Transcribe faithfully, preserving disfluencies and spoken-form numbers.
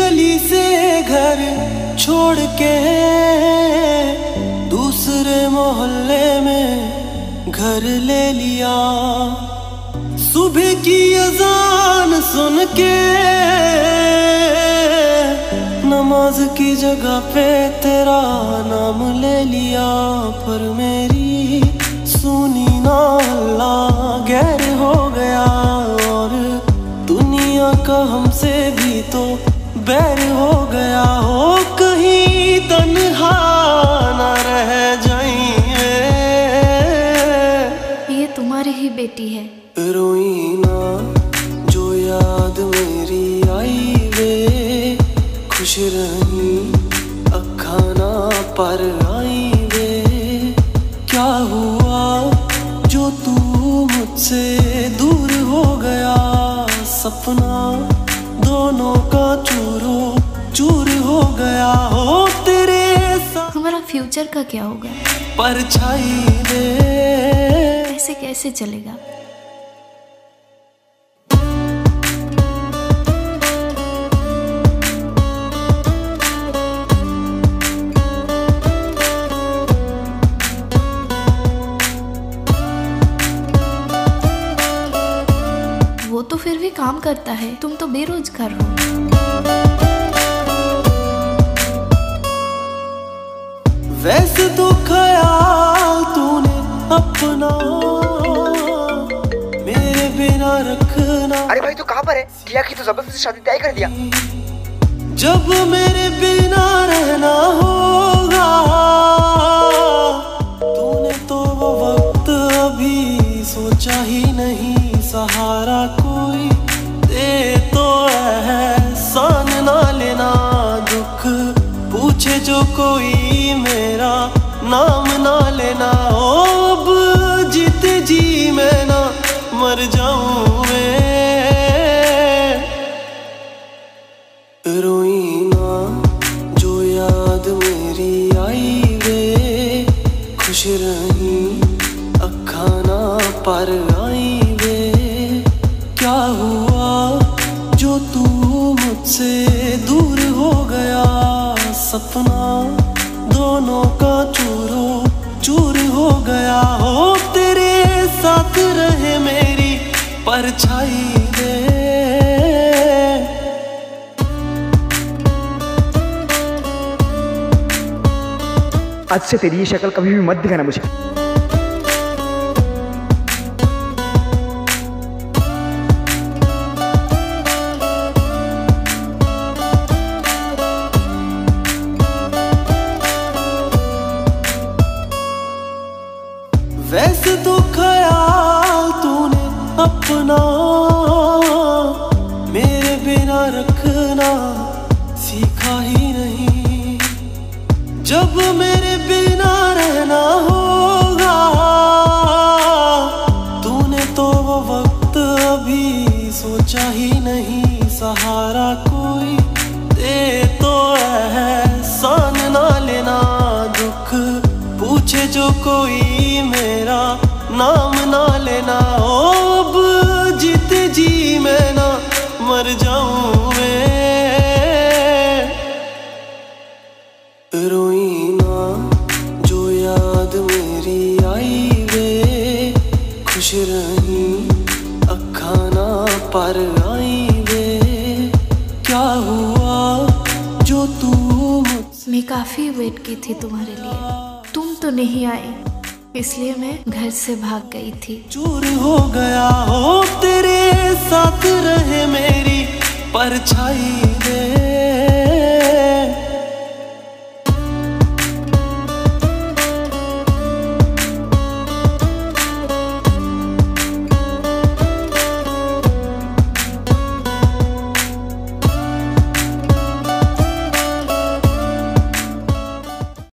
गली से घर छोड़ के दूसरे मोहल्ले में घर ले लिया। सुबह की अजान सुन के नमाज की जगह पे तेरा नाम ले लिया। पर मेरी सुनी ना अल्लाह गैर हो गया, और दुनिया का हमसे भी तो बैर हो गया। हो कहीं तन्हा ना रह जाइए, ये तुम्हारी ही बेटी है। रोई ना जो याद मेरी आई वे, खुश रही अखा ना पर आई वे। क्या हुआ जो तू मुझसे दूर हो गया, सपना दोनों का चूरो चूर हो गया। हो तेरे साथ हमारा फ्यूचर का क्या होगा? परछाई दे ऐसे कैसे चलेगा? वो तो फिर भी काम करता है, तुम तो बेरोजगार हो। वैसे तो ख्याल तूने अपना मेरे बिना रखना। अरे भाई तू कहाँ पर है? किया की तो जबरदस्ती शादी तय कर दिया। जब मेरे बिना रहना होगा, तूने तो वो वक्त अभी सोचा ही नहीं। सहारा कोई दे तो एहसान ना लेना, दुख पूछे जो कोई मेरा नाम ना लेना। ओ अब जीते जी मैं ना मर जाऊं मैं, रोई ना जो याद मेरी आई वे, खुश रही अखा ना पर आई वे। क्या हुआ जो तू मुझसे दूर हो गया, सपना दोनों का चूरो चूर हो गया। हो तेरे साथ रहे मेरी परछाई दे। आज से तेरी ये शक्ल कभी भी मत दिखाना मुझे। वैसे तो ख्याल तूने अपना मेरे बिना रखना सीखा ही नहीं। जब मेरे बिना रहना होगा, तूने तो वो वक्त अभी सोचा ही नहीं। सहारा कोई दे तो एहसान ना लेना, दुख पूछे जो कोई मेरा नाम ना लेना। ओ अब जीते जी मैं ना मर जाऊं मैं, रोई ना जो याद मेरी आई वे, खुश रही अखा ना पर आई वे। क्या हुआ जो तू मुझसे। मैं काफी वेट की थी तुम्हारे लिए, तुम तो नहीं आए, इसलिए मैं घर से भाग गई थी। चूर हो गया। हो तेरे साथ रहे मेरी परछाई दे।